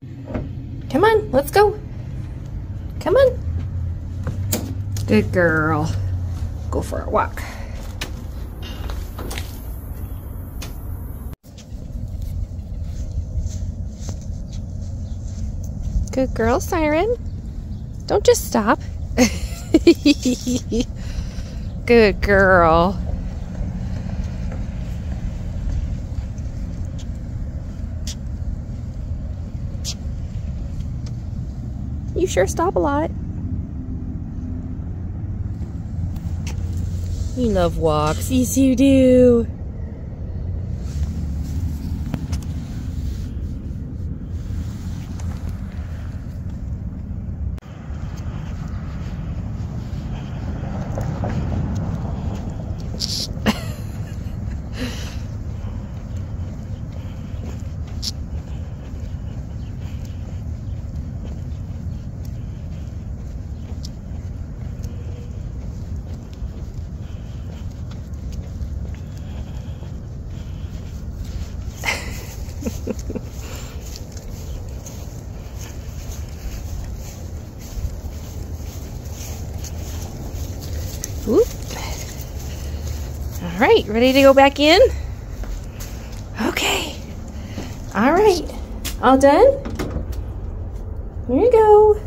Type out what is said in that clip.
Come on, let's go. Come on. Good girl. Go for a walk. Good girl, Siren. Don't just stop. Good girl. You sure stop a lot. You love walks. Yes, you do. Whoop. All right, ready to go back in? Okay. All right, all done? Here you go.